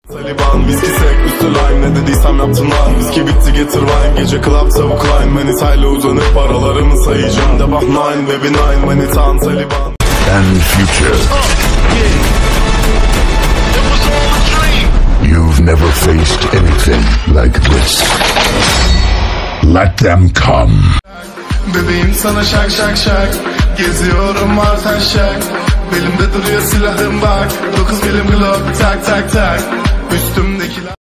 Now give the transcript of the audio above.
Taliban, viski sek, üstü lime, ne dediysem yaptın lan. Viski bitti getir wine, gece club tavuk line. Manitayla uzanıp paralarımı sayacağım. Debah 9, baby 9, manitan Taliban. And future. You've never faced anything like this. Let them come. Bebeğim sana şak şak şak, geziyorum artan şak. Belimde duruyor silahım bak, 9 milim glock tak tak tak. Üstümdekiler